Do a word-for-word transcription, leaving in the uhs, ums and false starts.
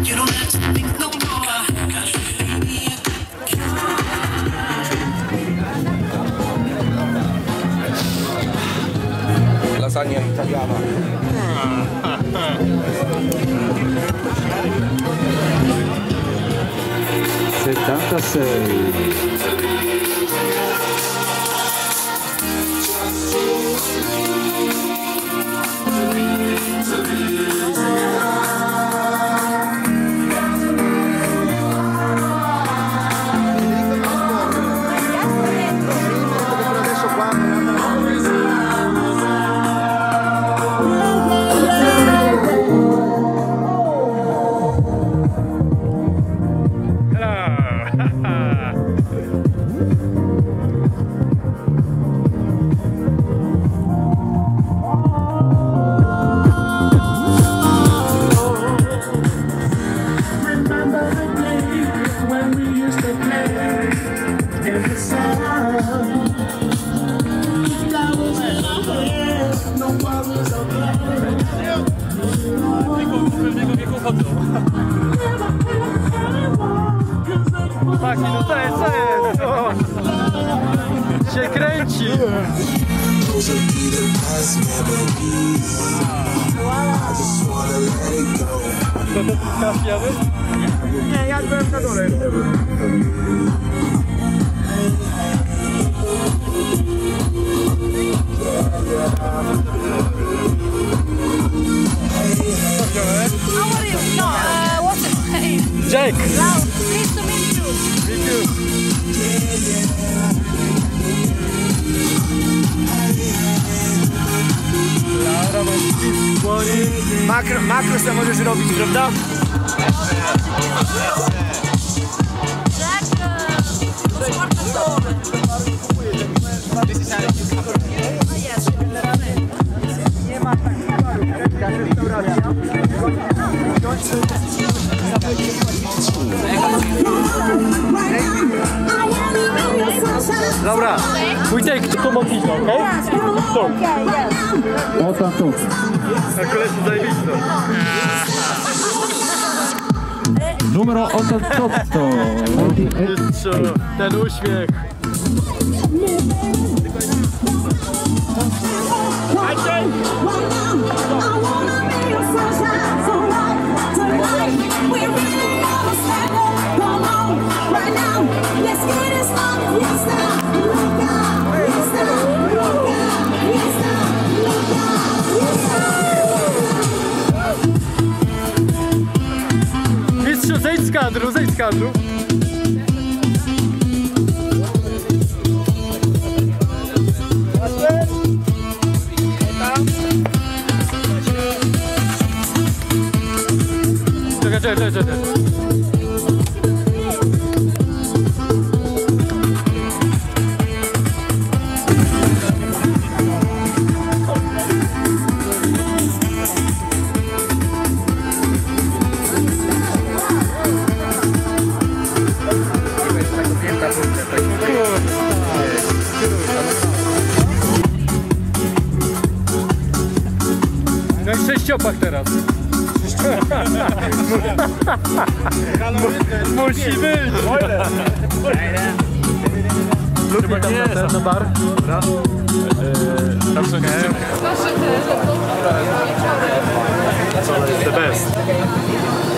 Lasagna italiana. settantasei. Maki, no to jest, co jest? O! Się kręci! To to kafiany? Nie, ja byłem na dole. How are you? No, uh, what's your name? Jake! Lau, nice to meet you. Me too. Laura, makro, makro sobie możesz robić, prawda? Jack, uh, sportatore. Oh, yes. Nie ma taka restauracja. Dobra, pójdę kto ma piwo, okej? Okay? O tam tu. Na kolesie zajebisto. Numero ottantotto. Ten uśmiech. Mistrzu, zejdź z kadru, zejdź z kadru. Czekaj, czekaj, czekaj. No i sześciopak teraz. Musi być! Lubię tam na ten, na bar. Tam są dziewczynki. The best.